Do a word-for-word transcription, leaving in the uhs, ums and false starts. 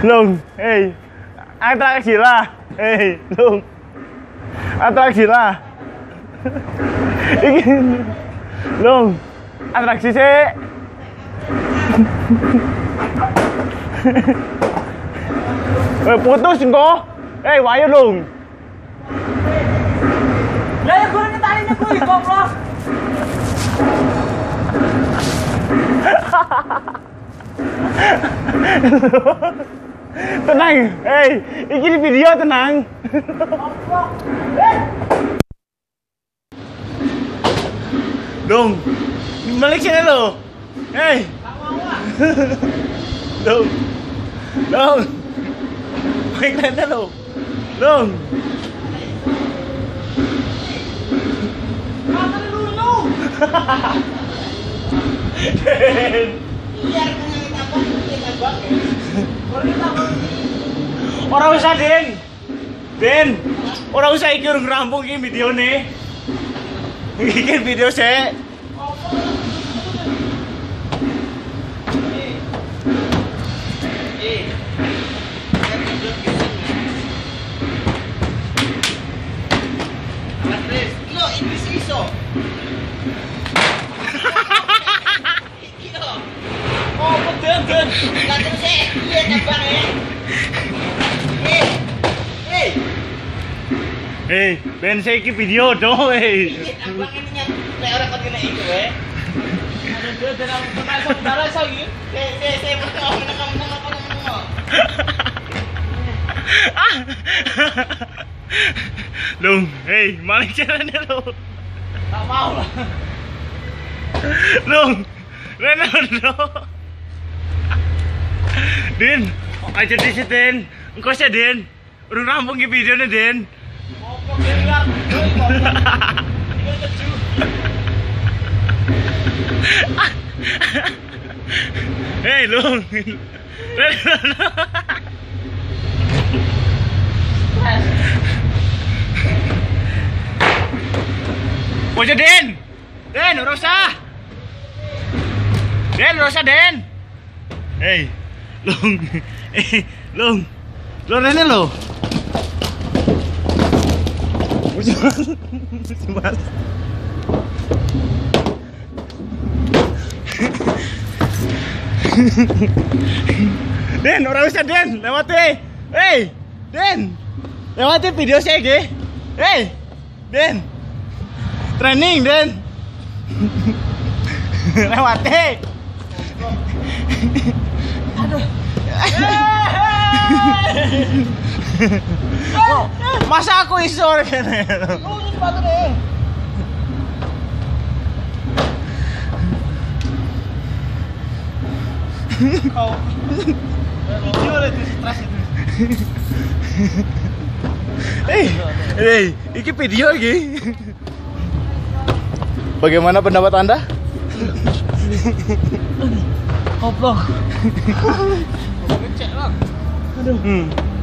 Lung, hei, atraksi lah, hei, Lung, atraksi lah. Iki, Lung, atraksi sih. Eh, putus engkau, hei, wayo Lung. Lah ya kurang talinya kuwi goblok. Tenang, hei, iki di video tenang. Dong, balik sini lo, hei. Dong, dong, balik sini lo, dong. Makan dulu. Iya, orang usah Den, Den, orang usah iki urung rampung iki video nih, iki video saya. Lo ini iso. Oh, betul, betul. Langsung sih, lihat abang ya. Eh, eh. Hei, Ben saya iki video dong, hei. Lihat abang ini nyat, kayak orang kau kena itu, eh. Ada dia dalam kena saudara lagi. Eh, eh, eh, menengok, menengok, menengok, menengok. Lung, hei, balik jalannya lo. Tak mau lah. Lung, Ronaldo. Din, aja di situ, Den. Engkau sih, Den. Urung rampung ke videonya, Den. Goblok dengar. Goblok. Ini keju. Hei, Lung. Ronaldo. Ojo, Den. Den, Rosa. Den, Rosa, Den. Hei, Lung. Eh, Lung. Lo rene lo. Mas. Den, orang usah Den, lewati. Hei, Den. Lewati video saya ge. Hei, Den. Training, Den. Lewati. Aduh. Oh, masa aku isor kene. Lu sepatu deh. Kau video lagi stres itu. Hei, hei, iki video lagi. Bagaimana pendapat Anda? Goblok. Ngecek lah. Aduh. Hmm.